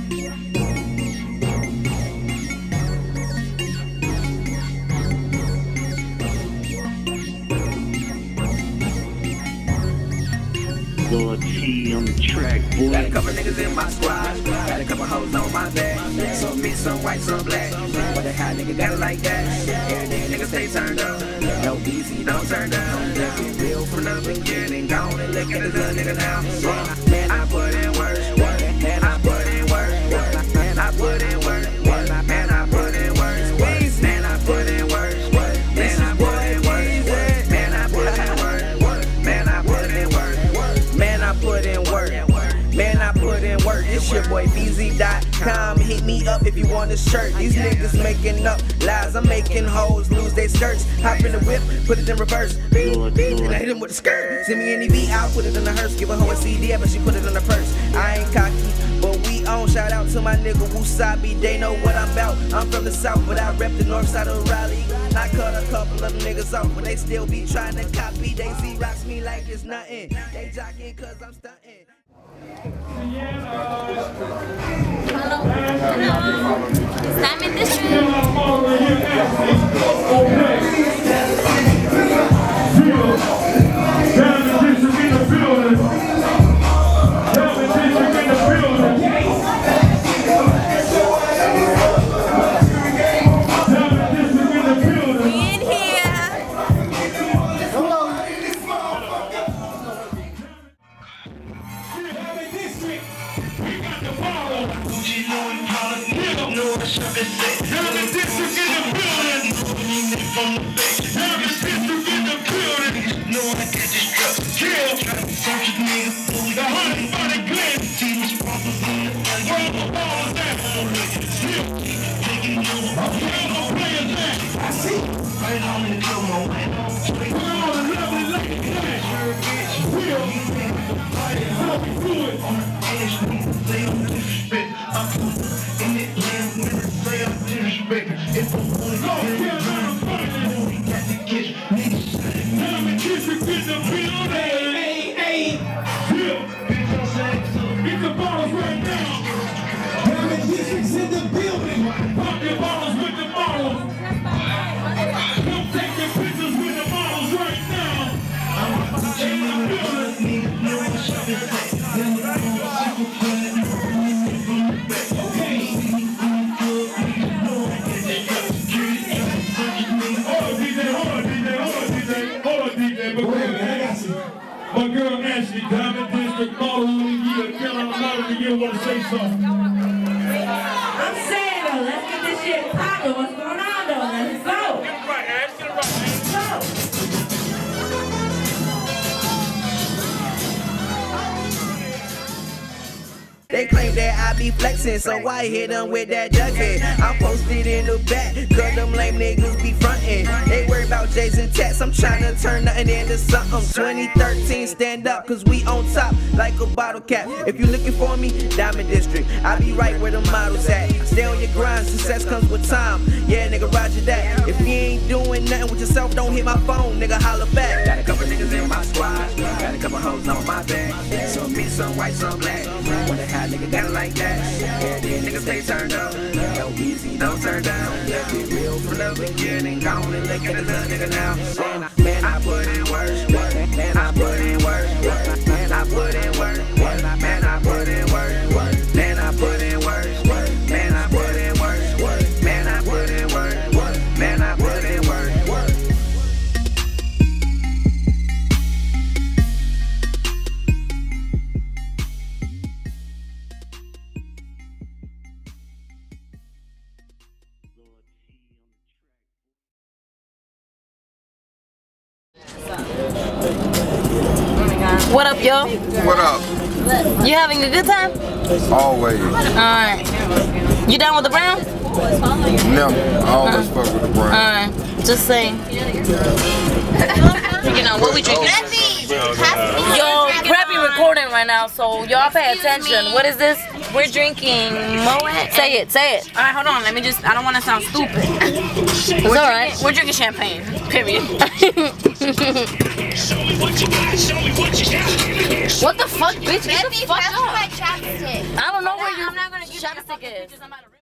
Lord T on the track, boy. Got a couple niggas in my squad, got a couple hoes on my back. Some mixed, some white, some black. What the hell nigga got it like that? Every day niggas stay turned up. No easy, don't turn down. Let's get real from the beginning. Gone and look at this little nigga now. Man, I put in work. Man, I put in work. Man, I put in work. Man, I put in work. Man, I put in work. Man, I put in work. Man, I put in work. Man, I put in work. Man, I put in work. Man, I put in work. It's your boy BZ.com. Hit me up if you want a shirt. These niggas making up lies. I'm making hoes lose their skirts. Hop in the whip, put it in reverse. Beep, beep, and I hit him with a skirt. Send me any beat, I'll put it in the hearse. Give a hoe a CD, but she put it in her purse. I ain't cocky, but we on. Shout out to my nigga Wasabi. They know what I'm about. I'm from the south, but I rep the north side of Raleigh. I cut a couple of niggas off, but they still be trying to copy. They Z-rocks me like it's nothing. They jocking cause I'm stunting. Hello. It's Diamond District. My girl Ashley, Diamond District Model of the Year, Carolina Model of the Year, want to say something. I'm saying though, let's get this shit poppin'. What's going on though? Let's go. Get it right, Ash. Get it right. Let's go. They claim that I be flexing, so I hit them with that jughead. I'm posted in the back, cause them lame niggas be frontin'. They worry about J's and tats, I'm tryna turn nothing into something. 2013, stand up, cause we on top like a bottle cap. If you looking for me, Diamond District, I be right where the models at. Stay on your grind, success comes with time. Yeah, nigga, roger that. If you ain't doing nothing with yourself, don't hit my phone, nigga, holla back. Got a couple niggas in my squad, got a couple hoes on my back. Some mixed, some white, some black. What the hell nigga got it like that? Yeah, these niggas stay turned up. No easy, don't turn down. Let's get real from the beginning. Gone and look at this little nigga now. Man, I put in work. Man, I put in work. Man, I put in work. Man, I put in work. Man, I put in work. Man, I put in work. Man, I put in work. Man, I put in work. What up, yo? What up? You having a good time? Always. Alright. You down with the brown? Never. I always fuck with the brown. Alright. Just saying. You know, what we drinking? Yo, Preppy recording right now, so y'all pay attention. What is this? We're drinking Moet. Say it, say it. Alright, hold on. Let me just, I don't want to sound stupid. It's alright. We're drinking champagne, period. What the fuck, bitch? Get the fuck up. I I don't know where you're. I'm not going to give chopstick is?